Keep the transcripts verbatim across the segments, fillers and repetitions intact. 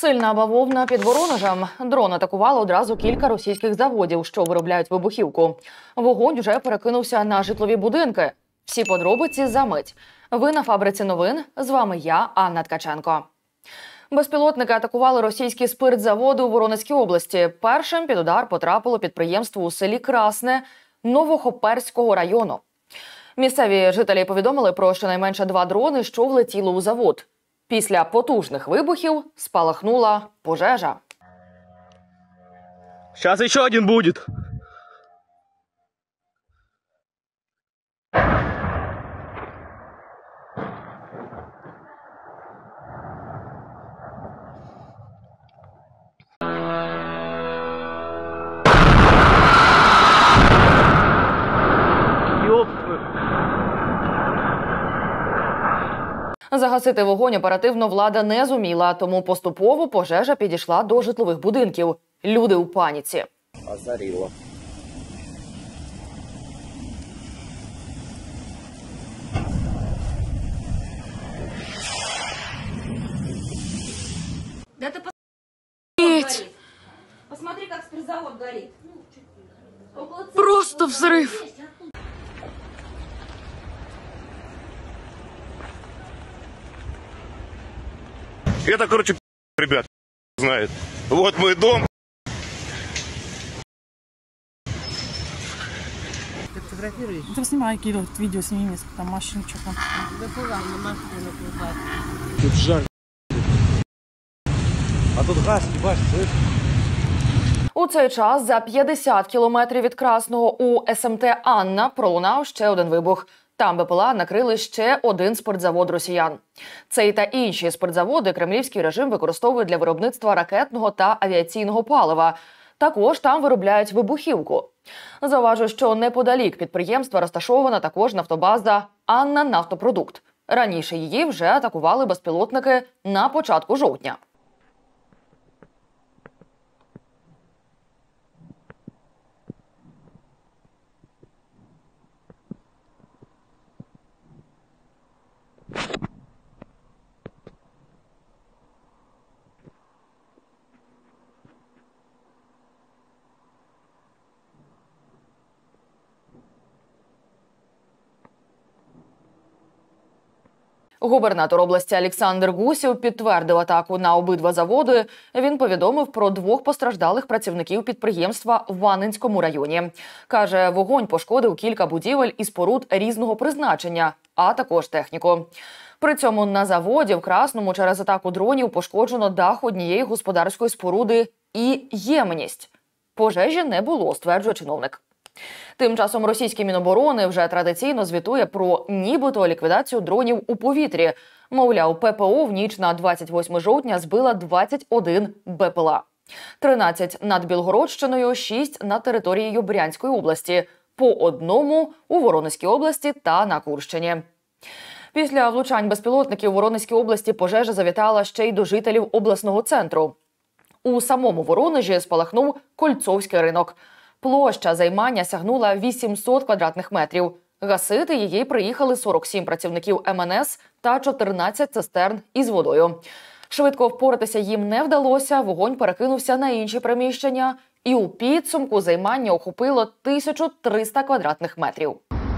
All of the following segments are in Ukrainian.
Сильна бавовна під Воронежем. Дрон атакували одразу кілька російських заводів, що виробляють вибухівку. Вогонь вже перекинувся на житлові будинки. Всі подробиці за мить. Ви на фабриці новин. З вами я, Анна Ткаченко. Безпілотники атакували російські спиртзаводи у Воронезькій області. Першим під удар потрапило підприємство у селі Красне Новохоперського району. Місцеві жителі повідомили про щонайменше два дрони, що влетіли у завод. Після потужних вибухів спалахнула пожежа. Сейчас еще один будет. Загасити вогонь оперативно влада не зуміла, тому поступово пожежа підійшла до житлових будинків. Люди у паніці. Озарило. Да ты посмотри, посмотри, как спиртзавод горит. Просто взрыв. Это, короче, ребят, знает. Вот мой дом. Ты фотографируешь? Ты снимай, Кирилл, видео сними, там машину, что там. Да куда на машину написать? Тут жарко. А тут газ, ебать, слышь? У цей час за п'ятдесят кілометрів від Красного у ес ем те «Анна» пролунав ще один вибух. Там БПЛА накрили ще один спиртзавод росіян. Цей та інші спиртзаводи кремлівський режим використовує для виробництва ракетного та авіаційного палива. Також там виробляють вибухівку. Зауважу, що неподалік підприємства розташована також нафтобаза «Анна Нафтопродукт». Раніше її вже атакували безпілотники на початку жовтня. Губернатор області Олександр Гусєв підтвердив атаку на обидва заводи. Він повідомив про двох постраждалих працівників підприємства в Анненському районі. Каже, вогонь пошкодив кілька будівель і споруд різного призначення, а також техніку. При цьому на заводі в Красному через атаку дронів пошкоджено дах однієї господарської споруди і ємність. Пожежі не було, стверджує чиновник. Тим часом російське Міноборони вже традиційно звітує про нібито ліквідацію дронів у повітрі. Мовляв, пе пе о в ніч на двадцять восьме жовтня збила двадцять один БПЛА. тринадцять над Білгородщиною, шість над територією Брянської області, по одному у Воронезькій області та на Курщині. Після влучань безпілотників у Воронезькій області пожежа завітала ще й до жителів обласного центру. У самому Воронежі спалахнув Кольцовський ринок. Площа займання сягнула вісімсот квадратних метрів. Гасити її приїхали сорок сім працівників ем ен ес та чотирнадцять цистерн із водою. Швидко впоратися їм не вдалося, вогонь перекинувся на інші приміщення, і у підсумку займання охопило тисячу триста квадратних метрів.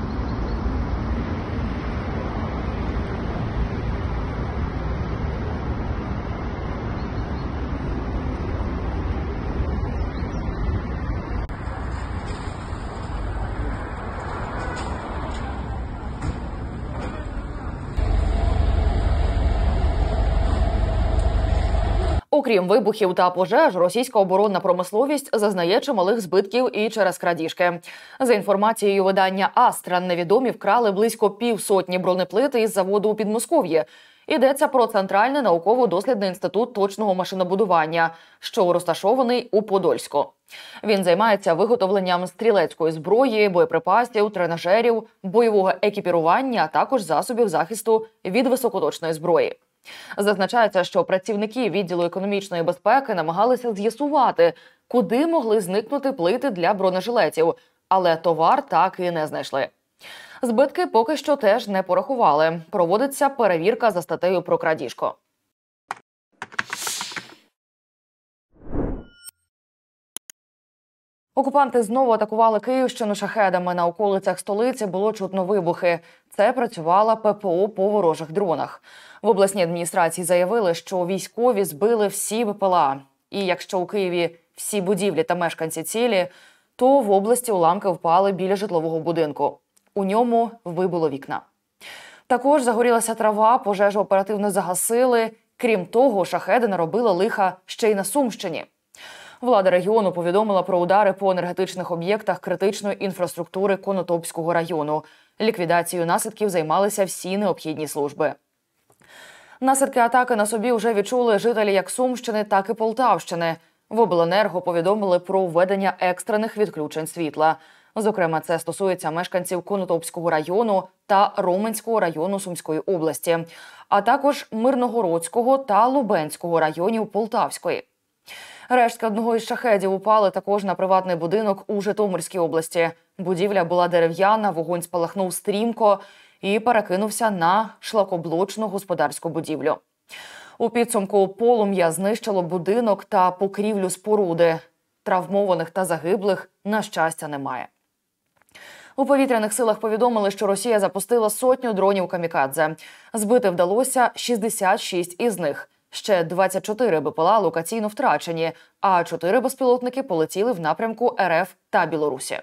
Окрім вибухів та пожеж, російська оборонна промисловість зазнає чималих збитків і через крадіжки. За інформацією видання «Астра», невідомі вкрали близько півсотні бронеплити із заводу у Підмосков'ї. Йдеться про Центральний науково-дослідний інститут точного машинобудування, що розташований у Подольську. Він займається виготовленням стрілецької зброї, боєприпасів, тренажерів, бойового екіпірування, а також засобів захисту від високоточної зброї. Зазначається, що працівники відділу економічної безпеки намагалися з'ясувати, куди могли зникнути плити для бронежилетів, але товар так і не знайшли. Збитки поки що теж не порахували. Проводиться перевірка за статтею про крадіжку. Окупанти знову атакували Київщину шахедами. На околицях столиці було чутно вибухи. Це працювала ППО по ворожих дронах. В обласній адміністрації заявили, що військові збили всі БПЛА. І якщо у Києві всі будівлі та мешканці цілі, то в області уламки впали біля житлового будинку. У ньому вибило вікна. Також загорілася трава, пожежу оперативно загасили. Крім того, шахеди наробили лиха ще й на Сумщині. Влада регіону повідомила про удари по енергетичних об'єктах критичної інфраструктури Конотопського району. Ліквідацією наслідків займалися всі необхідні служби. Наслідки атаки на собі вже відчули жителі як Сумщини, так і Полтавщини. В обленерго повідомили про введення екстрених відключень світла. Зокрема, це стосується мешканців Конотопського району та Роменського району Сумської області, а також Мирногородського та Лубенського районів Полтавської. Рештки одного із шахедів упали також на приватний будинок у Житомирській області. Будівля була дерев'яна, вогонь спалахнув стрімко і перекинувся на шлакоблочну господарську будівлю. У підсумку полум'я знищило будинок та покрівлю споруди. Травмованих та загиблих, на щастя, немає. У повітряних силах повідомили, що Росія запустила сотню дронів камікадзе. Збити вдалося шістдесят шість із них. Ще двадцять чотири БПЛА локаційно втрачені, а чотири безпілотники полетіли в напрямку РФ та Білорусі.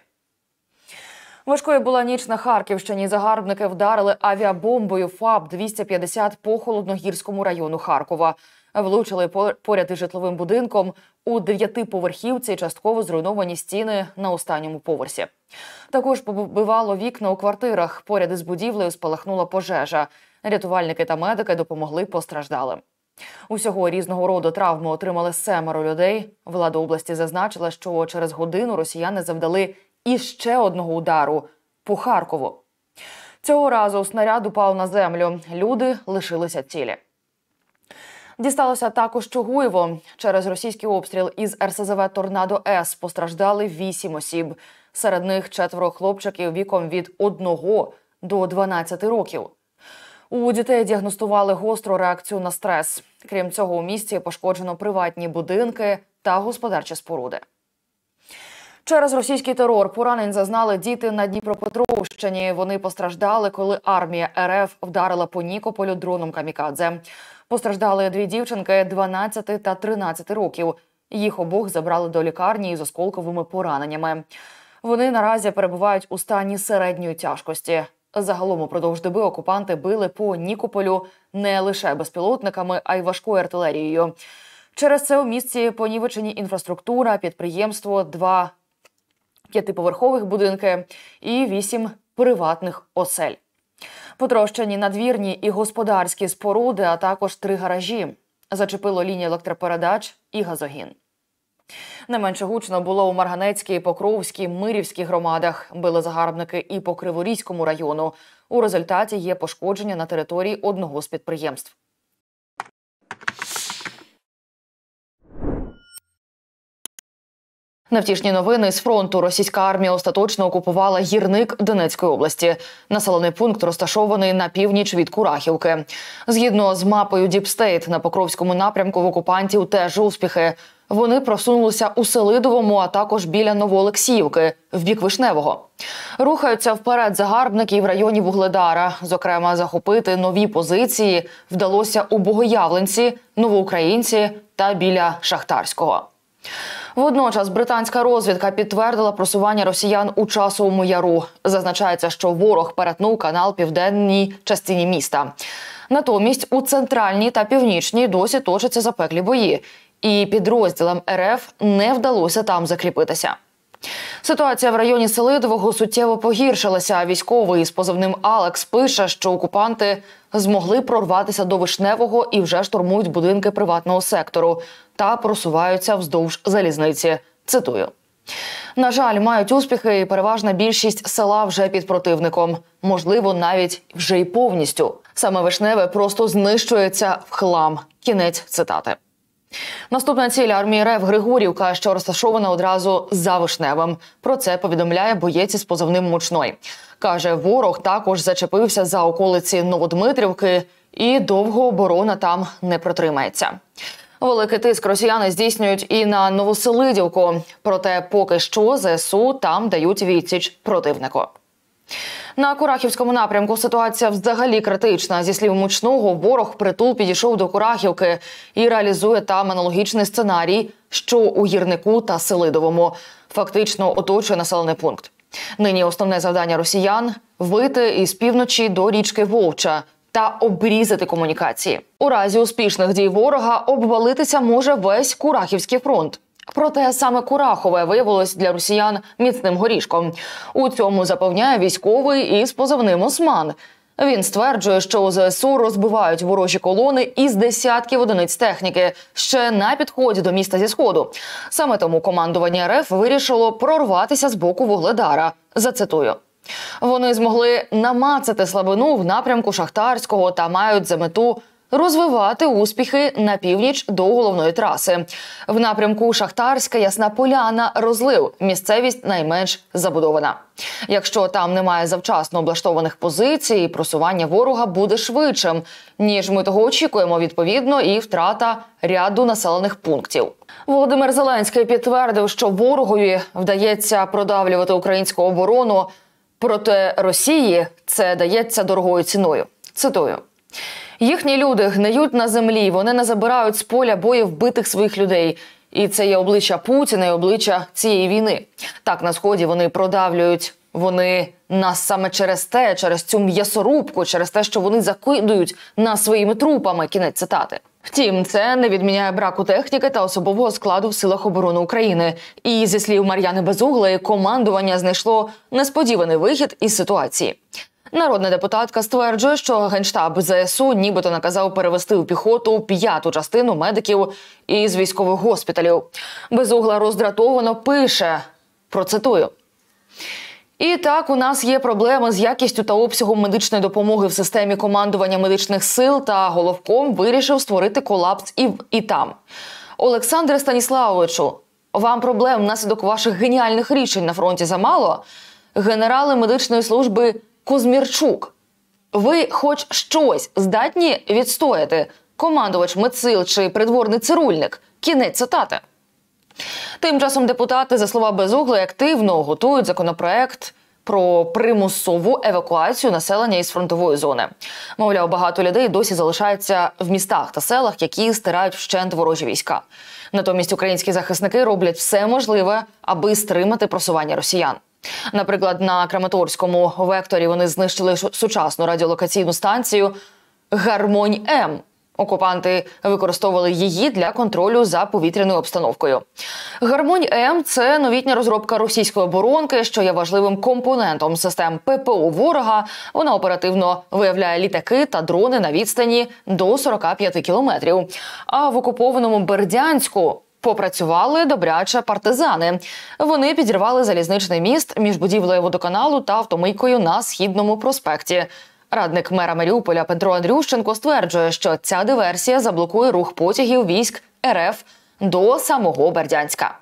Важкою була ніч на Харківщині. Загарбники вдарили авіабомбою ФАБ двісті п'ятдесят по Холодногірському району Харкова. Влучили поряд із житловим будинком. У дев'ятиповерхівці частково зруйновані стіни на останньому поверсі. Також побивало вікна у квартирах. Поряд із будівлею спалахнула пожежа. Рятувальники та медики допомогли постраждалим. Усього різного роду травми отримали семеро людей. Влада області зазначила, що через годину росіяни завдали іще одного удару по Харкову. Цього разу снаряд упав на землю. Люди лишилися цілі. Дісталося також Чугуєво. Через російський обстріл із ер ес зе ве «Торнадо-С» постраждали вісім осіб. Серед них четверо хлопчиків віком від одного до дванадцяти років. У дітей діагностували гостру реакцію на стрес. Крім цього, у місті пошкоджено приватні будинки та господарчі споруди. Через російський терор поранень зазнали діти на Дніпропетровщині. Вони постраждали, коли армія РФ вдарила по Нікополю дроном камікадзе. Постраждали дві дівчинки дванадцяти та тринадцяти років. Їх обох забрали до лікарні із осколковими пораненнями. Вони наразі перебувають у стані середньої тяжкості. Загалом упродовж доби окупанти били по Нікополю не лише безпілотниками, а й важкою артилерією. Через це у місті понівечені інфраструктура, підприємство, два п'ятиповерхових будинки і вісім приватних осель. Потрощені надвірні і господарські споруди, а також три гаражі. Зачепило лінії електропередач і газогін. Не менше гучно було у Марганецькій, Покровській, Мирівській громадах. Били загарбники і по Криворізькому району. У результаті є пошкодження на території одного з підприємств. Невтішні новини з фронту. Російська армія остаточно окупувала Гірник Донецької області. Населений пункт розташований на північ від Курахівки. Згідно з мапою Deep State, на Покровському напрямку в окупантів теж успіхи. Вони просунулися у Селидовому, а також біля Новоолексіївки, в бік Вишневого. Рухаються вперед загарбники в районі Вугледара. Зокрема, захопити нові позиції вдалося у Богоявленці, Новоукраїнці та біля Шахтарського. Водночас британська розвідка підтвердила просування росіян у Часовому Яру. Зазначається, що ворог перетнув канал в південній частині міста. Натомість у центральній та північній досі точаться запеклі бої. І підрозділам РФ не вдалося там закріпитися. Ситуація в районі Селидового суттєво погіршилася. Військовий з позивним «Алекс» пише, що окупанти змогли прорватися до Вишневого і вже штурмують будинки приватного сектору та просуваються вздовж залізниці. Цитую. На жаль, мають успіхи і переважна більшість села вже під противником. Можливо, навіть вже й повністю. Саме Вишневе просто знищується в хлам. Кінець цитати. Наступна ціль армії РФ – Григорівка, що розташована одразу за Вишневим. Про це повідомляє боєць із позивним «Мучной». Каже, ворог також зачепився за околиці Новодмитрівки і довго оборона там не протримається. Великий тиск росіяни здійснюють і на Новоселидівку. Проте поки що ЗСУ там дають відсіч противнику. На Курахівському напрямку ситуація взагалі критична. Зі слів Мучного, ворог впритул підійшов до Курахівки і реалізує там аналогічний сценарій, що у Гірнику та Селидовому. Фактично оточує населений пункт. Нині основне завдання росіян – вийти із півночі до річки Вовча та обрізати комунікації. У разі успішних дій ворога обвалитися може весь Курахівський фронт. Проте саме Курахове виявилось для росіян міцним горішком. У цьому запевняє військовий із позивним «Осман». Він стверджує, що у ЗСУ розбивають ворожі колони із десятків одиниць техніки ще на підході до міста зі сходу. Саме тому командування РФ вирішило прорватися з боку Вугледара. Зацитую. Вони змогли намацати слабину в напрямку Шахтарського та мають за мету розвивати успіхи на північ до головної траси. В напрямку Шахтарська, Ясна Поляна, Розлив. Місцевість найменш забудована. Якщо там немає завчасно облаштованих позицій, просування ворога буде швидшим, ніж ми того очікуємо, відповідно, і втрата ряду населених пунктів. Володимир Зеленський підтвердив, що ворогові вдається продавлювати українську оборону, проти Росії це дається дорогою ціною. Цитую. Їхні люди гниють на землі, вони не забирають з поля бою вбитих своїх людей. І це є обличчя Путіна і обличчя цієї війни. Так, на Сході вони продавлюють, вони нас саме через те, через цю м'ясорубку, через те, що вони закидують нас своїми трупами. Кінець цитати. Втім, це не відміняє браку техніки та особового складу в силах оборони України. І, зі слів Мар'яни Безуглої, командування знайшло несподіваний вихід із ситуації. Народна депутатка стверджує, що Генштаб ЗСУ нібито наказав перевести у піхоту п'яту частину медиків із військових госпіталів. Безугла роздратовано пише, процитую. І так, у нас є проблеми з якістю та обсягом медичної допомоги в системі командування медичних сил, та головком вирішив створити колапс і, і там. Олександре Станіславовичу, вам проблем внаслідок ваших геніальних рішень на фронті замало? Генерали медичної служби Кузьмірчук, ви хоч щось здатні відстояти? Командувач медсил чи придворний цирульник? Кінець цитати. Тим часом депутати, за слова Безуглої, активно готують законопроект про примусову евакуацію населення із фронтової зони. Мовляв, багато людей досі залишаються в містах та селах, які стирають вщент ворожі війська. Натомість українські захисники роблять все можливе, аби стримати просування росіян. Наприклад, на Краматорському векторі вони знищили сучасну радіолокаційну станцію «Гармонь-М». Окупанти використовували її для контролю за повітряною обстановкою. «Гармонь-М» – це новітня розробка російської оборонки, що є важливим компонентом систем ППО ворога. Вона оперативно виявляє літаки та дрони на відстані до сорока п'яти кілометрів. А в окупованому Бердянську попрацювали добряче партизани. Вони підірвали залізничний міст між будівлею водоканалу та автомийкою на Східному проспекті. Радник мера Маріуполя Петро Андрющенко стверджує, що ця диверсія заблокує рух потягів військ РФ до самого Бердянська.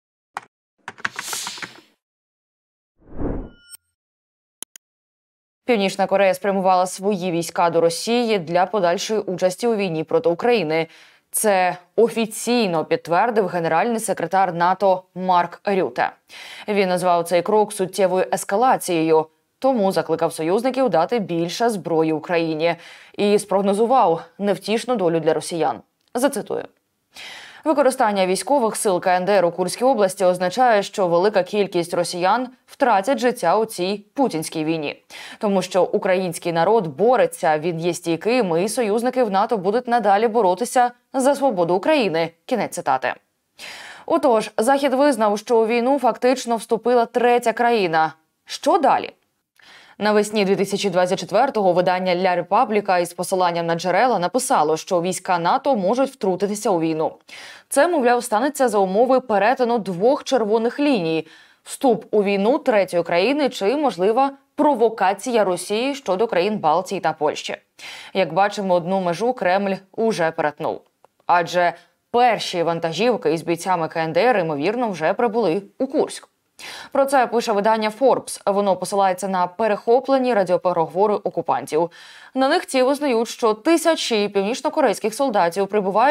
Північна Корея спрямувала свої війська до Росії для подальшої участі у війні проти України. Це офіційно підтвердив генеральний секретар НАТО Марк Рюте. Він назвав цей крок суттєвою ескалацією, тому закликав союзників дати більше зброї Україні і спрогнозував невтішну долю для росіян. Зацитую. Використання військових сил КНДР у Курській області означає, що велика кількість росіян втратять життя у цій путінській війні. Тому що український народ бореться, він є стійким, і союзники в НАТО будуть надалі боротися за свободу України. Кінець цитати. Отож, Захід визнав, що у війну фактично вступила третя країна. Що далі? Навесні дві тисячі двадцять четвертого видання «Ля Репабліка» із посиланням на джерела написало, що війська НАТО можуть втрутитися у війну. Це, мовляв, станеться за умови перетину двох червоних ліній – вступ у війну третьої країни чи, можлива, провокація Росії щодо країн Балтії та Польщі. Як бачимо, одну межу Кремль уже перетнув. Адже перші вантажівки із бійцями КНДР, ймовірно, вже прибули у Курськ. Про це пише видання Forbes. Воно посилається на перехоплені радіопереговори окупантів. На них ті визнають, що тисячі північнокорейських солдатів прибувають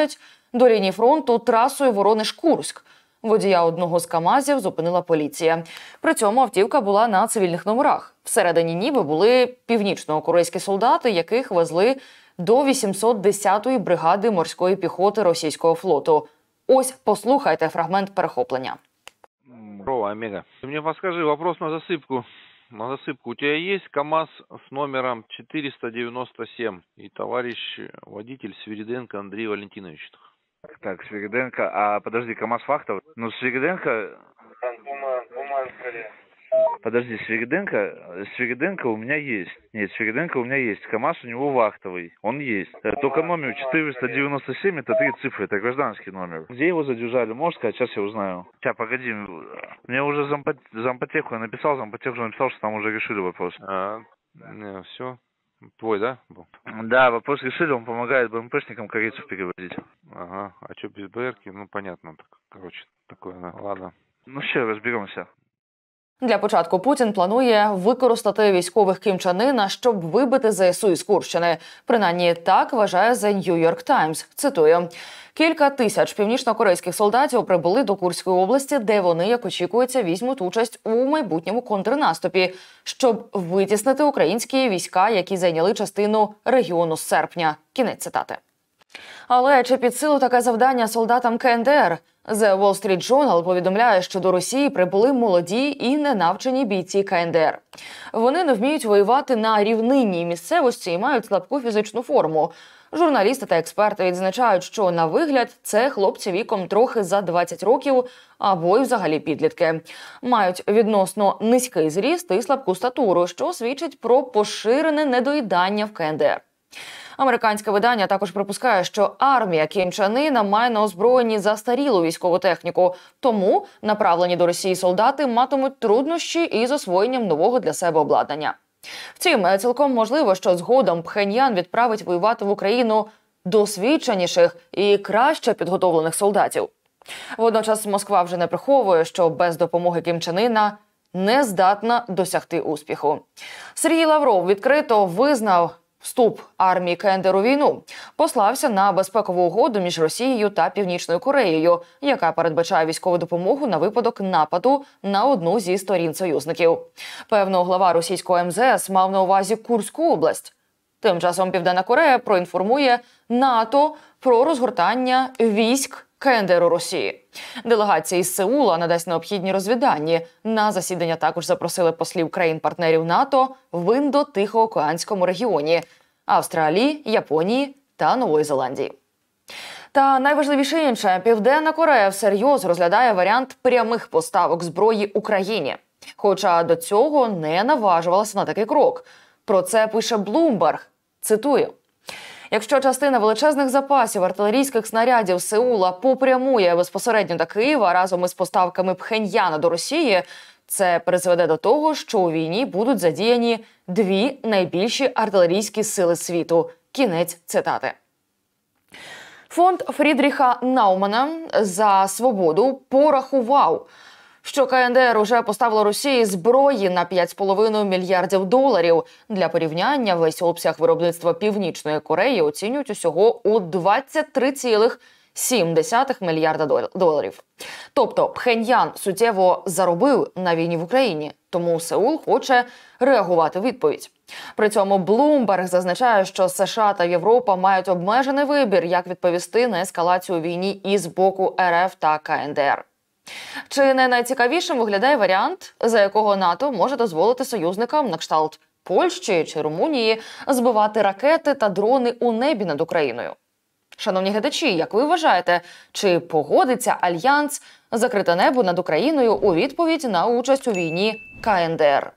до лінії фронту трасою Воронеж-Курськ. Водія одного з КАМАЗів зупинила поліція. При цьому автівка була на цивільних номерах. Всередині ніби були північно-корейські солдати, яких везли до вісімсот десятої бригади морської піхоти російського флоту. Ось послухайте фрагмент перехоплення. Здорово, Омега. Ты мне подскажи, вопрос на засыпку. На засыпку. У тебя есть КАМАЗ с номером четыреста девяносто семь и товарищ водитель Свириденко Андрей Валентинович? Так, Свириденко. А подожди, КАМАЗ вахтовый? Ну, Свириденко... Подожди, Свириденко... Свириденко у меня есть. Нет, Свириденко у меня есть. КАМАЗ у него вахтовый. Он есть. Только номер четыреста девяносто семь, это три цифры, это гражданский номер. Где его задержали? Можешь сказать? Сейчас я узнаю. Сейчас, погоди. Мне уже зампот... зампотеху я написал, зампотеху написал, что там уже решили вопрос. А, не, все. Твой, да? Был? Да, вопрос решили, он помогает БМПшникам корейцев переводить. Ага. А что без БРки? Ну, понятно. Так, короче, такое, да. Ладно. Ну, все, разберемся. Для початку Путін планує використати військових кімчанина, щоб вибити ЗСУ із Курщини. Принаймні, так вважає The New York Times. Цитую. Кілька тисяч північно-корейських солдатів прибули до Курської області, де вони, як очікується, візьмуть участь у майбутньому контрнаступі, щоб витіснити українські війська, які зайняли частину регіону з серпня. Кінець цитати. Але чи під силу таке завдання солдатам КНДР? The Wall Street Journal повідомляє, що до Росії прибули молоді і ненавчені бійці КНДР. Вони не вміють воювати на рівнинній місцевості і мають слабку фізичну форму. Журналісти та експерти відзначають, що на вигляд це хлопці віком трохи за двадцять років або й взагалі підлітки. Мають відносно низький зріст і слабку статуру, що свідчить про поширене недоїдання в КНДР. Американське видання також припускає, що армія Кім Чен Іна має на озброєнні застарілу військову техніку, тому направлені до Росії солдати матимуть труднощі із освоєнням нового для себе обладнання. Втім, цілком можливо, що згодом Пхеньян відправить воювати в Україну досвідченіших і краще підготовлених солдатів. Водночас Москва вже не приховує, що без допомоги Кім Чен Іна не здатна досягти успіху. Сергій Лавров відкрито визнав вступ армії КНДР у війну, послався на безпекову угоду між Росією та Північною Кореєю, яка передбачає військову допомогу на випадок нападу на одну зі сторін союзників. Певно, глава російського ем зе ес мав на увазі Курську область. Тим часом Південна Корея проінформує НАТО про розгортання військ КНДР у Росії. Делегація із Сеула надасть необхідні розвіддані. На засідання також запросили послів країн-партнерів НАТО в Індо-Тихоокеанському регіоні – Австралії, Японії та Нової Зеландії. Та найважливіше інше – Південна Корея всерйоз розглядає варіант прямих поставок зброї Україні. Хоча до цього не наважувалася на такий крок. Про це пише Bloomberg. Цитую. Якщо частина величезних запасів артилерійських снарядів Сеула попрямує безпосередньо до Києва разом із поставками Пхеньяна до Росії, це призведе до того, що у війні будуть задіяні дві найбільші артилерійські сили світу. Кінець цитати. Фонд Фрідріха Наумана за свободу порахував, що КНДР уже поставило Росії зброї на п'ять з половиною мільярдів доларів. Для порівняння, весь обсяг виробництва Північної Кореї оцінюють усього у двадцять три цілих сім десятих мільярда доларів. Тобто Пхеньян суттєво заробив на війні в Україні, тому Сеул хоче реагувати у відповідь. При цьому Bloomberg зазначає, що США та Європа мають обмежений вибір, як відповісти на ескалацію війни із боку ер еф та КНДР. Чи не найцікавішим виглядає варіант, за якого НАТО може дозволити союзникам на кшталт Польщі чи Румунії збивати ракети та дрони у небі над Україною? Шановні глядачі, як ви вважаєте, чи погодиться Альянс закрити небо над Україною у відповідь на участь у війні КНДР?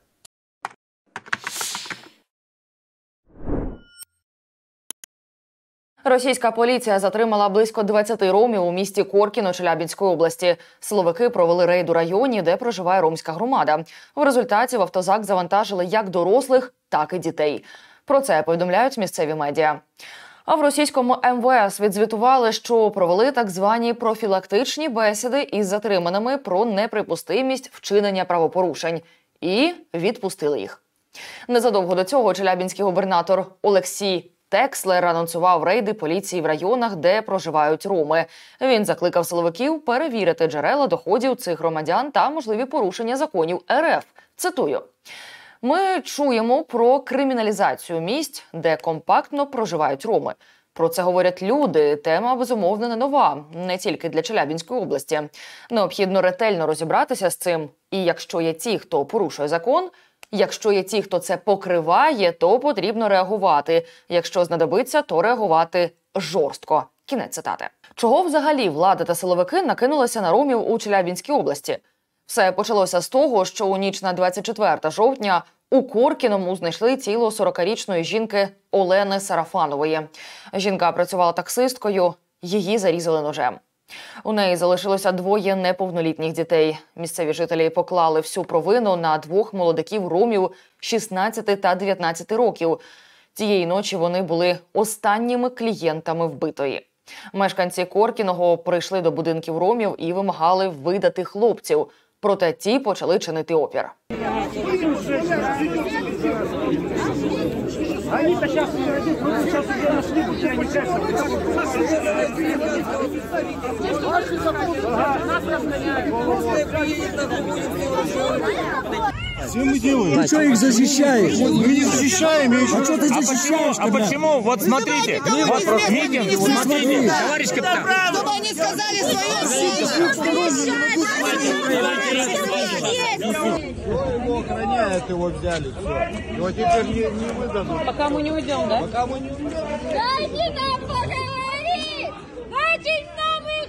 Російська поліція затримала близько двадцяти ромів у місті Коркіно Челябінської області. Силовики провели рейд у районі, де проживає ромська громада. В результаті в автозак завантажили як дорослих, так і дітей. Про це повідомляють місцеві медіа. А в російському ем ве ес відзвітували, що провели так звані профілактичні бесіди із затриманими про неприпустимість вчинення правопорушень і відпустили їх. Незадовго до цього челябінський губернатор Олексій Текслер анонсував рейди поліції в районах, де проживають роми. Він закликав силовиків перевірити джерела доходів цих громадян та можливі порушення законів ер еф. Цитую. «Ми чуємо про криміналізацію місць, де компактно проживають роми. Про це говорять люди. Тема, безумовно, не нова. Не тільки для Челябинської області. Необхідно ретельно розібратися з цим. І якщо є ті, хто порушує закон, якщо є ті, хто це покриває, то потрібно реагувати. Якщо знадобиться, то реагувати жорстко». Кінець цитати. Чого взагалі влада та силовики накинулися на ромів у Челябинській області? Все почалося з того, що у ніч на двадцять четверте жовтня у Коркіному знайшли тіло сорокарічної жінки Олени Сарафанової. Жінка працювала таксисткою, її зарізали ножем. У неї залишилося двоє неповнолітніх дітей. Місцеві жителі поклали всю провину на двох молодиків ромів шістнадцяти та дев'ятнадцяти років. Тієї ночі вони були останніми клієнтами вбитої. Мешканці Коркіного прийшли до будинків ромів і вимагали видати хлопців. Проте ті почали чинити опір. Что мы делаем? Ты что их защищаешь? Мы не защищаем. А что ты защищаешь? А почему? Вот смотрите. Вот митинг, смотрите. Товарищ капитан. Чтобы они сказали свое Его охраняют, его взяли. Все. Его теперь не, не выдадут. Пока мы не уйдем, да? Пока мы не уйдем. Дайте нам поговорить! Дайте нам их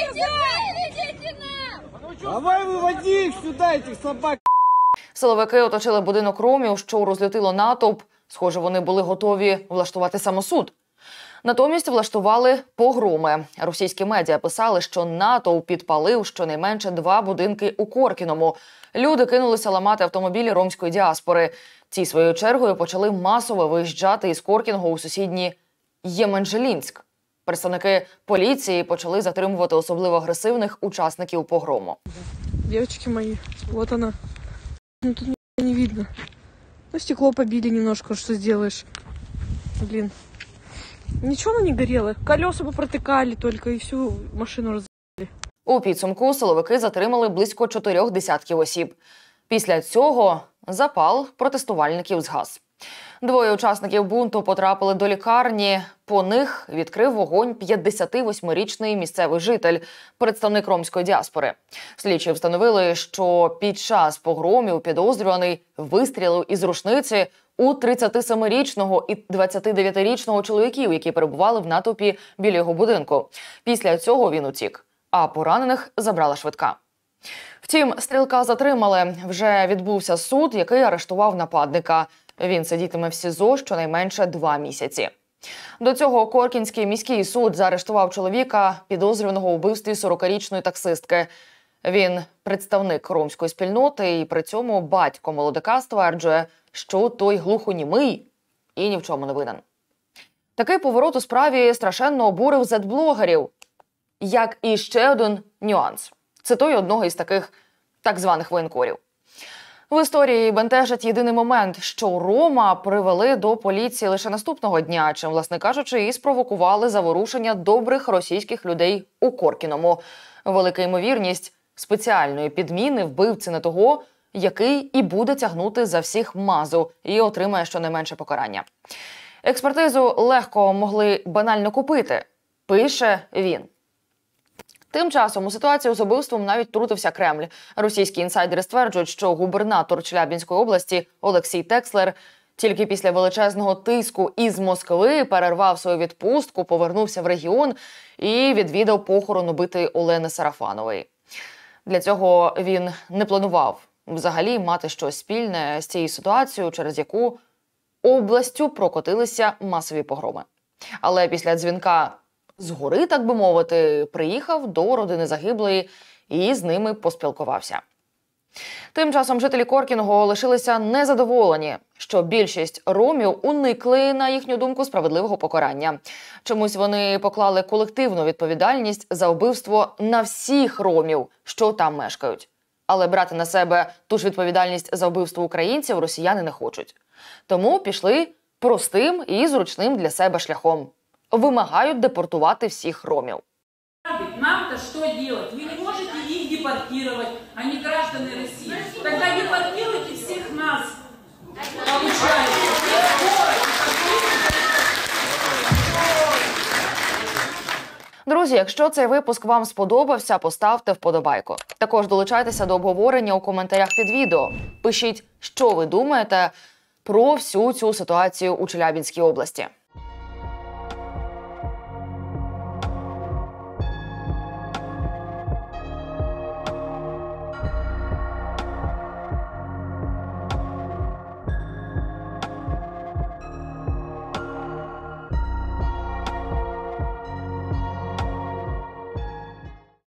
выведите нам! Давай выводи их сюда, этих собак. Силовики оточили будинок ромів, що розлютило натовп. Схоже, вони були готові влаштувати самосуд. Натомість влаштували погроми. Російські медіа писали, що натовп підпалив щонайменше два будинки у Коркіному. Люди кинулися ламати автомобілі ромської діаспори. Ці, своєю чергою, почали масово виїжджати із Коркіного у сусідній Єменжелінськ. Представники поліції почали затримувати особливо агресивних учасників погрому. Девочки мои, вот она. Ну тут не видно. Ну стекло побили немножко, что сделаешь. Блин. Ничего оно не горело. Колеса попротыкали только и всю машину разъели. У підсумку силовики затримали близько чотирьох десятків осіб. Після цього запал протестувальників згас. Двоє учасників бунту потрапили до лікарні. По них відкрив вогонь п'ятдесятивосьмирічний місцевий житель, представник ромської діаспори. Слідчі встановили, що під час погромів підозрюваний вистрілив із рушниці у тридцятисемирічного і двадцятидев'ятирічного чоловіків, які перебували в натовпі біля його будинку. Після цього він утік, а поранених забрала швидка. Втім, стрілка затримали. Вже відбувся суд, який арештував нападника. Він сидітиме в СІЗО щонайменше два місяці. До цього Коркінський міський суд заарештував чоловіка, підозрюваного у вбивстві сорокарічної таксистки. Він представник ромської спільноти і при цьому батько молодика стверджує, що той глухонімий і ні в чому не винен. Такий поворот у справі страшенно обурив зет-блогерів. Як і ще один нюанс. Цитую одного із таких так званих воєнкорів. В історії бентежить єдиний момент, що Рома привели до поліції лише наступного дня, чим, власне кажучи, і спровокували заворушення добрих російських людей у Коркіному. Велика ймовірність спеціальної підміни вбивці не того, який і буде тягнути за всіх мазу і отримає щонайменше покарання. Експертизу легко могли банально купити, пише він. Тим часом у ситуацію з убивством навіть втрутився Кремль. Російські інсайдери стверджують, що губернатор Челябинської області Олексій Текслер тільки після величезного тиску із Москви перервав свою відпустку, повернувся в регіон і відвідав похорон убитої Олени Сарафанової. Для цього він не планував взагалі мати щось спільне з цією ситуацією, через яку областю прокотилися масові погроми. Але після дзвінка згори, так би мовити, приїхав до родини загиблої і з ними поспілкувався. Тим часом жителі Коркіного лишилися незадоволені, що більшість ромів уникли, на їхню думку, справедливого покарання. Чомусь вони поклали колективну відповідальність за вбивство на всіх ромів, що там мешкають. Але брати на себе ту ж відповідальність за вбивство українців росіяни не хочуть. Тому пішли простим і зручним для себе шляхом. Вимагають депортувати всіх ромів. Нам-то что делать? Вы не можете их депортировать, они граждане России. Тогда депортируйте всех нас. Получается. Друзі, якщо цей випуск вам сподобався, поставте вподобайку. Також долучайтеся до обговорення у коментарях під відео. Пишіть, що ви думаєте про всю цю ситуацію у Челябинській області.